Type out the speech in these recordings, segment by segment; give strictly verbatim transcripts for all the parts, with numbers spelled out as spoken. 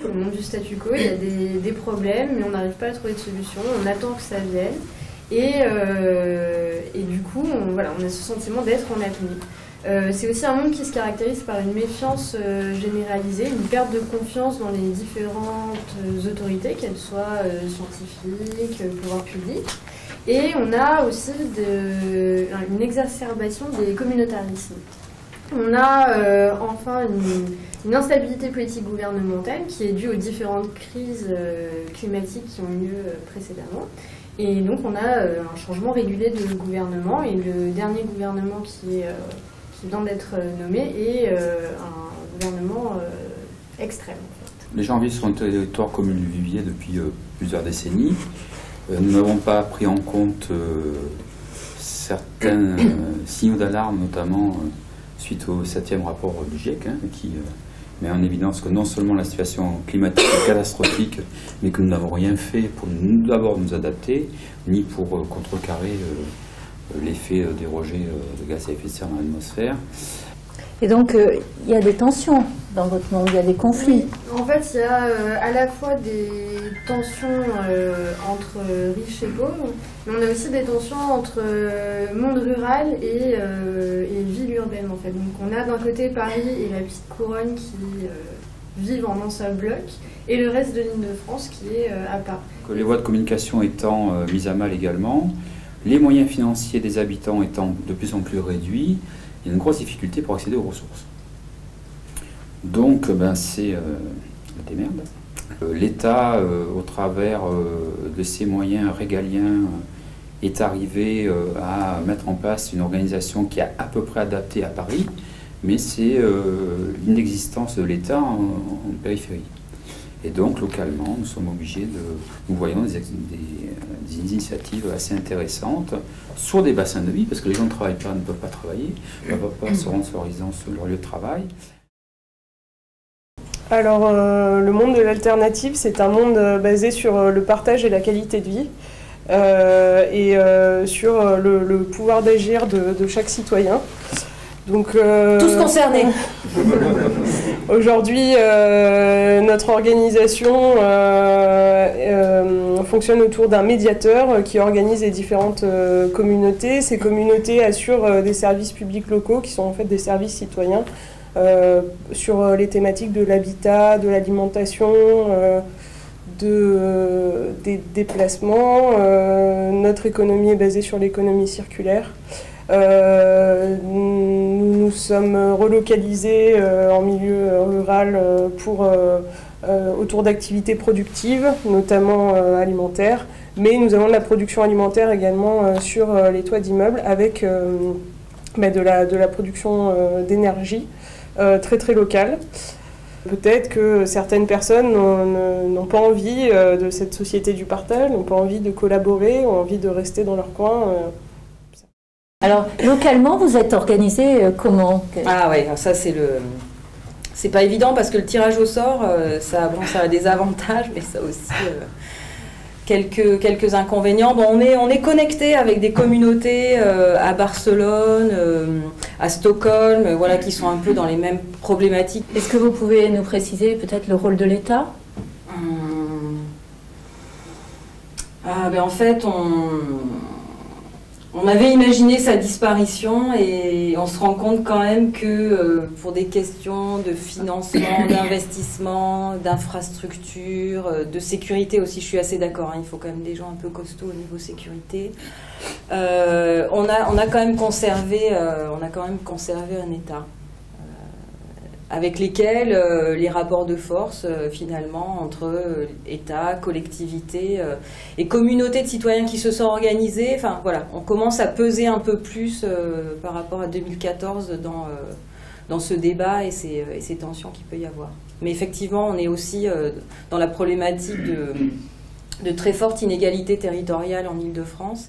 Au monde du statu quo, il y a des, des problèmes, mais on n'arrive pas à trouver de solution, on attend que ça vienne. Et, euh, et du coup, on, voilà, on a ce sentiment d'être en apnée. Euh, c'est aussi un monde qui se caractérise par une méfiance euh, généralisée, une perte de confiance dans les différentes euh, autorités, qu'elles soient euh, scientifiques, euh, pouvoir public. Et on a aussi de, une exacerbation des communautarismes. On a euh, enfin une, une instabilité politique gouvernementale qui est due aux différentes crises euh, climatiques qui ont eu lieu euh, précédemment. Et donc on a euh, un changement régulier de gouvernement, et le dernier gouvernement qui, est, euh, qui vient d'être nommé est euh, un gouvernement euh, extrême. En fait. Les gens vivent sur un territoire comme le Vivier depuis euh, plusieurs décennies. Euh, nous n'avons pas pris en compte euh, certains euh, signaux d'alarme, notamment euh, suite au septième rapport du GIEC, hein, qui euh, met en évidence que non seulement la situation climatique est catastrophique, mais que nous n'avons rien fait pour nous d'abord nous adapter, ni pour euh, contrecarrer euh, l'effet euh, des rejets euh, de gaz à effet de serre dans l'atmosphère. Et donc, euh, il y a des tensions dans votre monde, il y a des conflits. Oui, en fait, il y a euh, à la fois des tensions euh, entre riches et pauvres, mais on a aussi des tensions entre euh, monde rural et, euh, et ville urbaine, en fait. Donc, on a d'un côté Paris et la petite couronne qui euh, vivent en un seul bloc, et le reste de l'Île-de-France qui est euh, à part. Que les voies de communication étant euh, mises à mal également, les moyens financiers des habitants étant de plus en plus réduits, il y a une grosse difficulté pour accéder aux ressources. Donc, ben, c'est euh, la démerde. Euh, L'État, euh, au travers euh, de ses moyens régaliens, euh, est arrivé euh, à mettre en place une organisation qui est à peu près adaptée à Paris, mais c'est euh, l'inexistence de l'État en, en périphérie. Et donc, localement, nous sommes obligés de... Nous voyons des, des, des initiatives assez intéressantes sur des bassins de vie, parce que les gens ne travaillent pas, ne peuvent pas travailler, ne peuvent pas se rendre sur leur résidence, sur leur lieu de travail. Alors, euh, le monde de l'alternative, c'est un monde euh, basé sur euh, le partage et la qualité de vie, euh, et euh, sur euh, le, le pouvoir d'agir de, de chaque citoyen. Donc, euh, tous concernés. Aujourd'hui, euh, notre organisation euh, euh, fonctionne autour d'un médiateur qui organise les différentes euh, communautés. Ces communautés assurent euh, des services publics locaux qui sont en fait des services citoyens euh, sur les thématiques de l'habitat, de l'alimentation, euh, de, euh, des déplacements. Euh, notre économie est basée sur l'économie circulaire. Euh, nous nous sommes relocalisés euh, en milieu rural euh, pour, euh, euh, autour d'activités productives, notamment euh, alimentaires, mais nous avons de la production alimentaire également euh, sur euh, les toits d'immeubles avec euh, bah, de, la, de la production euh, d'énergie euh, très très locale. Peut-être que certaines personnes n'ont pas envie euh, de cette société du partage, n'ont pas envie de collaborer, ont envie de rester dans leur coin. Euh, Alors, localement, vous êtes organisé euh, comment? Ah ouais, ça c'est le... C'est pas évident parce que le tirage au sort, euh, ça, bon, ça a des avantages, mais ça a aussi euh, quelques, quelques inconvénients. Bon, on est, on est connecté avec des communautés euh, à Barcelone, euh, à Stockholm, euh, voilà, qui sont un peu dans les mêmes problématiques. Est-ce que vous pouvez nous préciser peut-être le rôle de l'État? hum... ah, ben, En fait, on... On avait imaginé sa disparition et on se rend compte quand même que euh, pour des questions de financement, d'investissement, d'infrastructure, euh, de sécurité aussi, je suis assez d'accord, hein, il faut quand même des gens un peu costauds au niveau sécurité. Euh, on a, on a quand même conservé, euh, on a quand même conservé un État euh, avec lesquels euh, les rapports de force euh, finalement entre euh, État, collectivité euh, et communauté de citoyens qui se sont organisés. Enfin voilà, on commence à peser un peu plus euh, par rapport à deux mille quatorze dans, euh, dans ce débat et ces, et ces tensions qu'il peut y avoir. Mais effectivement, on est aussi euh, dans la problématique de, de très fortes inégalités territoriales en Île-de-France.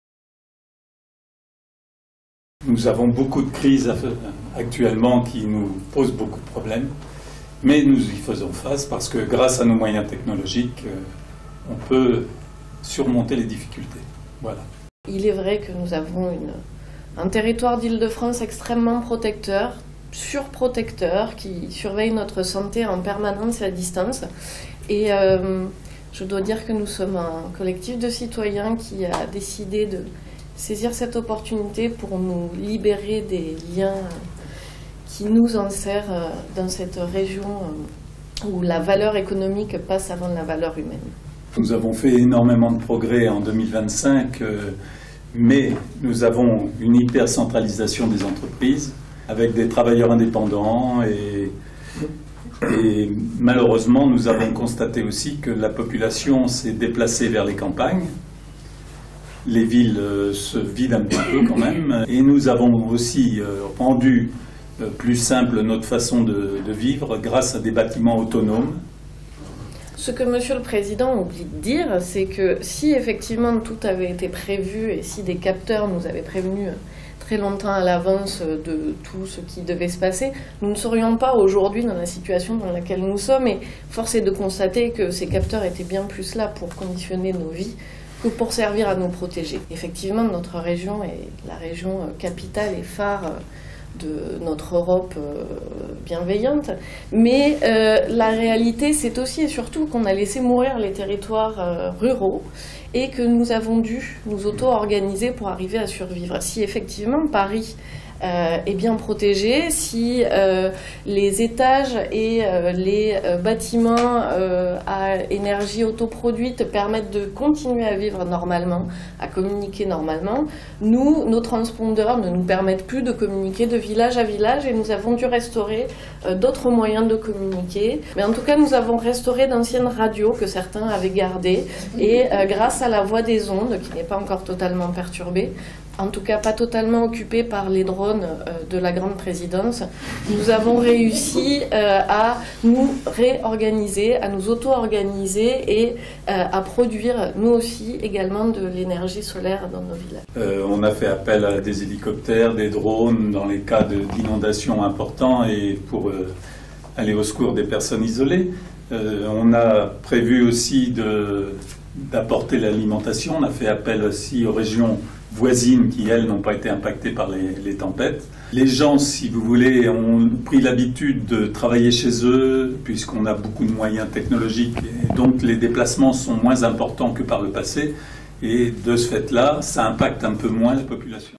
Nous avons beaucoup de crises actuellement qui nous posent beaucoup de problèmes, mais nous y faisons face parce que grâce à nos moyens technologiques, on peut surmonter les difficultés. Voilà. Il est vrai que nous avons une, un territoire d'Île-de-France extrêmement protecteur, surprotecteurs qui surveillent notre santé en permanence et à distance. Et euh, je dois dire que nous sommes un collectif de citoyens qui a décidé de saisir cette opportunité pour nous libérer des liens qui nous enserrent dans cette région où la valeur économique passe avant la valeur humaine. Nous avons fait énormément de progrès en deux mille vingt-cinq, euh, mais nous avons une hyper-centralisation des entreprises avec des travailleurs indépendants et, et malheureusement nous avons constaté aussi que la population s'est déplacée vers les campagnes. Les villes euh, se vident un petit peu quand même et nous avons aussi euh, rendu euh, plus simple notre façon de, de vivre grâce à des bâtiments autonomes. Ce que Monsieur le Président oublie de dire, c'est que si effectivement tout avait été prévu et si des capteurs nous avaient prévenus très longtemps à l'avance de tout ce qui devait se passer, nous ne serions pas aujourd'hui dans la situation dans laquelle nous sommes. Et force est de constater que ces capteurs étaient bien plus là pour conditionner nos vies que pour servir à nous protéger. Effectivement, notre région est la région capitale et phare de notre Europe bienveillante, mais euh, la réalité c'est aussi et surtout qu'on a laissé mourir les territoires euh, ruraux et que nous avons dû nous auto-organiser pour arriver à survivre. Si effectivement Paris euh, est bien protégé, si euh, les étages et euh, les euh, bâtiments euh, à énergie autoproduite permettent de continuer à vivre normalement, à communiquer normalement, nous, nos transpondeurs ne nous permettent plus de communiquer de village à village et nous avons dû restaurer euh, d'autres moyens de communiquer. Mais en tout cas, nous avons restauré d'anciennes radios que certains avaient gardées et euh, grâce à la voie des ondes, qui n'est pas encore totalement perturbée, en tout cas pas totalement occupée par les drones euh, de la grande présidence, nous avons réussi euh, à nous réorganiser, à nous auto-organiser et euh, à produire nous aussi également de l'énergie solaire dans nos villages. Euh, on a fait appel à des hélicoptères, des drones dans les cas d'inondations importants et pour euh, aller au secours des personnes isolées. Euh, on a prévu aussi de, d'apporter l'alimentation. On a fait appel aussi aux régions voisines qui, elles, n'ont pas été impactées par les, les tempêtes. Les gens, si vous voulez, ont pris l'habitude de travailler chez eux, puisqu'on a beaucoup de moyens technologiques, et donc les déplacements sont moins importants que par le passé, et de ce fait-là, ça impacte un peu moins la population.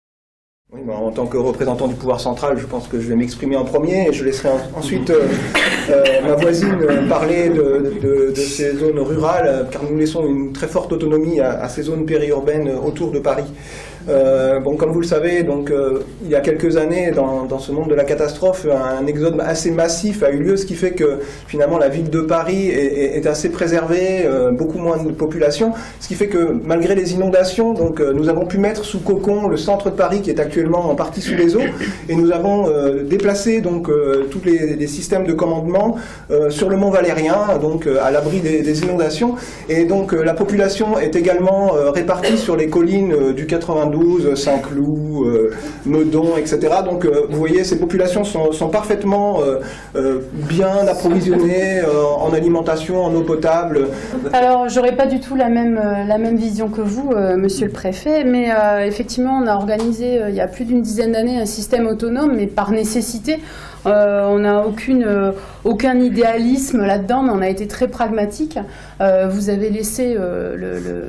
Oui, bah, en tant que représentant du pouvoir central, je pense que je vais m'exprimer en premier et je laisserai en, ensuite euh, euh, ma voisine parler de, de, de ces zones rurales, car nous laissons une très forte autonomie à, à ces zones périurbaines autour de Paris. Euh, bon, comme vous le savez, donc, euh, il y a quelques années, dans, dans ce monde de la catastrophe, un exode assez massif a eu lieu, ce qui fait que finalement la ville de Paris est, est, est assez préservée, euh, beaucoup moins de population, ce qui fait que malgré les inondations, donc, euh, nous avons pu mettre sous cocon le centre de Paris qui est actuellement en partie sous les eaux, et nous avons euh, déplacé donc euh, tous les, les systèmes de commandement euh, sur le Mont Valérien, donc euh, à l'abri des, des inondations, et donc euh, la population est également euh, répartie sur les collines euh, du quatre-vingt-douze, Saint-Cloud, euh, Meudon, et cetera. Donc euh, vous voyez, ces populations sont, sont parfaitement euh, euh, bien approvisionnées euh, en alimentation, en eau potable. Alors j'aurais pas du tout la même, euh, la même vision que vous, euh, monsieur le préfet, mais euh, effectivement on a organisé euh, il y a plus d'une dizaine d'années un système autonome, mais par nécessité. Euh, on n'a aucune, euh, aucun idéalisme là-dedans, mais on a été très pragmatique. Euh, vous avez laissé euh,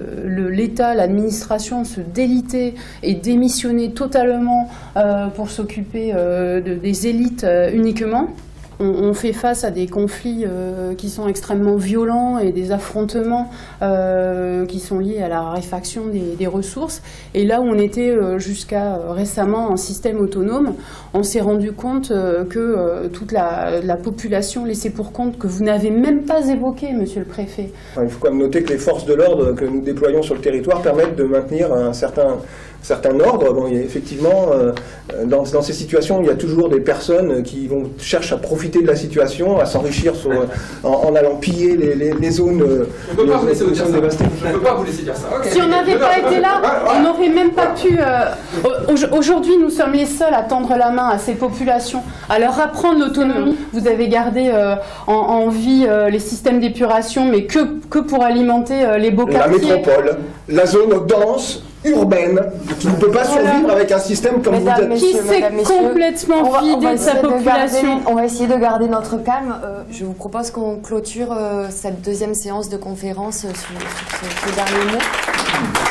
l'État, l'administration se déliter et démissionner totalement euh, pour s'occuper euh, de, des élites euh, uniquement. On, on fait face à des conflits euh, qui sont extrêmement violents et des affrontements euh, qui sont liés à la raréfaction des, des ressources. Et là où on était euh, jusqu'à récemment en système autonome, on s'est rendu compte euh, que euh, toute la, la population laissée pour compte, que vous n'avez même pas évoqué, monsieur le préfet. Il faut quand même noter que les forces de l'ordre que nous déployons sur le territoire permettent de maintenir un certain... certains ordres. Bon, il y a effectivement, euh, dans, dans ces situations, il y a toujours des personnes qui vont cherchent à profiter de la situation, à s'enrichir en, en allant piller les, les, les zones, on peut les, pas vous laisser les dire zones ça. dévastées. Je ne peux pas vous laisser dire ça. Okay. Si on n'avait pas été là, on n'aurait même pas pu... Euh, Aujourd'hui, nous sommes les seuls à tendre la main à ces populations, à leur apprendre l'autonomie. Vous avez gardé euh, en, en vie euh, les systèmes d'épuration, mais que, que pour alimenter euh, les beaux quartiers. La métropole, la zone dense urbaine qui ne peut pas Voilà. survivre avec un système comme Mesdames, vous êtes. messieurs, Qui s'est mesdames, messieurs, complètement on va- on vidé va de sa essayer population. garder- on va essayer de garder notre calme. Euh, je vous propose qu'on clôture euh, cette deuxième séance de conférence euh, sur, sur ce, ce dernier mot.